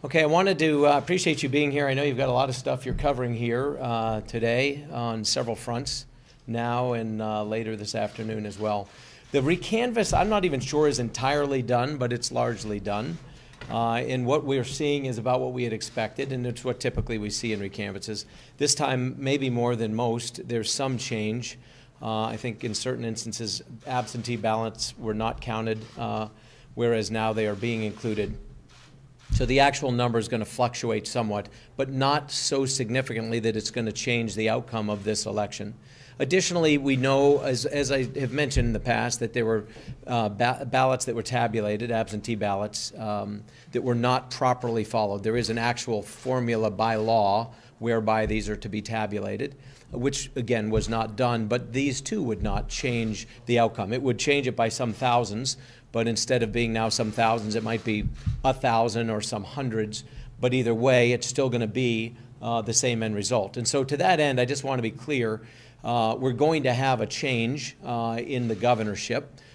Okay, I wanted to appreciate you being here. I know you've got a lot of stuff you're covering here today on several fronts, now and later this afternoon as well. The recanvass, I'm not even sure is entirely done, but it's largely done. And what we're seeing is about what we had expected, and it's what typically we see in recanvasses. This time, maybe more than most, there's some change. I think in certain instances, absentee ballots were not counted, whereas now they are being included. So the actual number is going to fluctuate somewhat, but not so significantly that it's going to change the outcome of this election. Additionally, we know, as I have mentioned in the past, that there were ballots that were tabulated, absentee ballots, that were not properly followed. There is an actual formula by law whereby these are to be tabulated, which, again, was not done. But these, too, would not change the outcome. It would change it by some thousands, but instead of being now some thousands, it might be 1,000 or some hundreds. But either way, it's still going to be the same end result. And so to that end, I just want to be clear, we're going to have a change in the governorship.